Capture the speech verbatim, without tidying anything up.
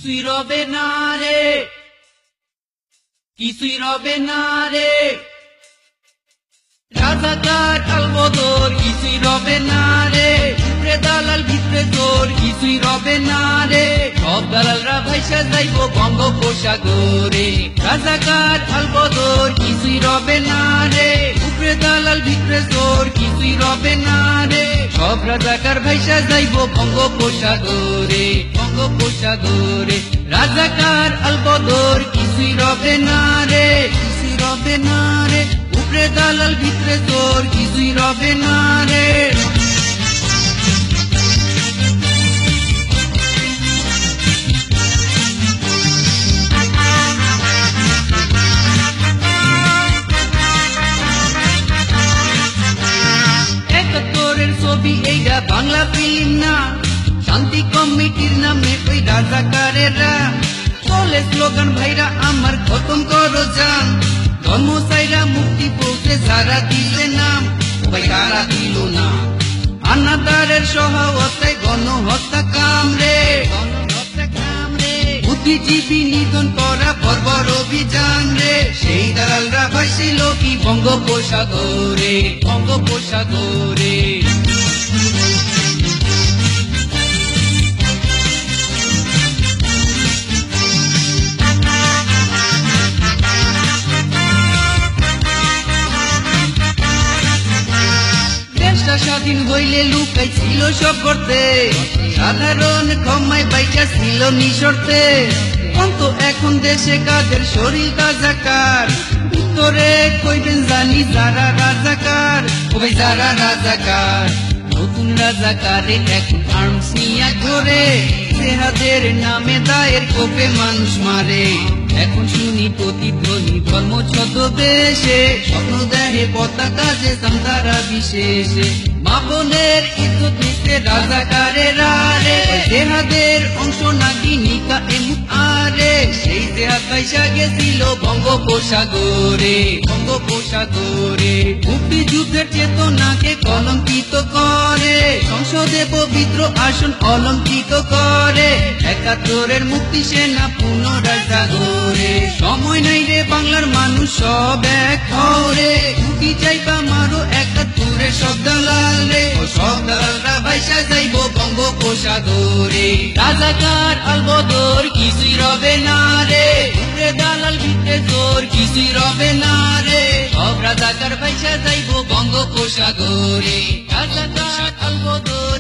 কিছুই রবে না রে, কিছুই রবে না রে, রাজাকার আলবদর কিছুই রবে না রে, উপরে দালাল ভিতরে তোর কিছুই রবে না রে, সব দালালরা ভাইসা যাইব বঙ্গোপসাগরে। রাজাকার আলবদর কিছুই রবে না রে, উপরে দালাল ভিতরে তোর কিছুই রবে না রে, সব রাজাকার ভাইসা যাইব বঙ্গোপসাগরে, বঙ্গোপসাগরে। রাজাকার আলবদর কিছুই রবে না রে, কিছুই রবে না রে, উপরে দালাল ভিতরে তোর কিছুই রবে না রে। একাত্তরের ছবি এইটা বাংলা ফিল্ম না, শান্তি কমিটির নামে ওই রাজাকারেরা চলে স্লোগান ভাইরা আমার খতম করো যান, ধর্ম চাইরা মুক্তি পৌঁছে যারা দিলে নাম, ভাই তারা দিল না। আনাদারের সহায়তায় গণহত্যা কামরে, গণহত্যা কামরে, বুদ্ধিজীবী নিধন করা বর্বর অভিযান রে, সেই দালালরা ভাসিল কি বঙ্গোপসাগরে, বঙ্গোপসাগরে। স্বাধীন হইলে লুকাই ছিল সব করতে, সাধারণ ক্ষমায় বাইচা ছিল নিঃশর্তে, অন্ত এখন দেশে কাদের শরীর রাজাকার, উত্তরে কইবেন জানি যারা রাজাকার, ওই যারা রাজাকার। নতুন রাজাকারে এখন আর্মস নিয়া ঘরে, জেহাদের নামে দায়ের কোপে মানুষ মারে, এখন শুনি প্রতিধ্বনি ধর্ম ছদ্মবেশে, স্বপ্ন দেহে পতাকা যে সান্তারা বিশেষে, মা বোনের ইজ্জত নিতে রাজাকারেরা রে, জেহাদের অংশ নাকি নিকা এমুত আরে, সেই জেহাদ পয়সা গেছিল বঙ্গোপসাগরে, বঙ্গোপসাগরে। মুক্তিযুদ্ধের চেতনাকে কলঙ্কিত করে, সংসদে পবিত্র আসন অলঙ্কিত করে, একাত্তরের মুক্তি সেনা পুনরায় জাগরে। সময় নাই রে বাংলার মানুষ সব এক হরে, মুক্তি চাইবা মারো একাত্তরের সব দালাল রে, সব দালালরা ভাইসা যাইব বঙ্গোপসাগরে। রাজাকার আলবদর কিছুই রবে না রে, উপরে দালাল ভিতরে তোর কিছুই রবে না রে, সব রাজাকার ভাইসা যাইব বঙ্গোপসাগরে। রাজাকার আলবদর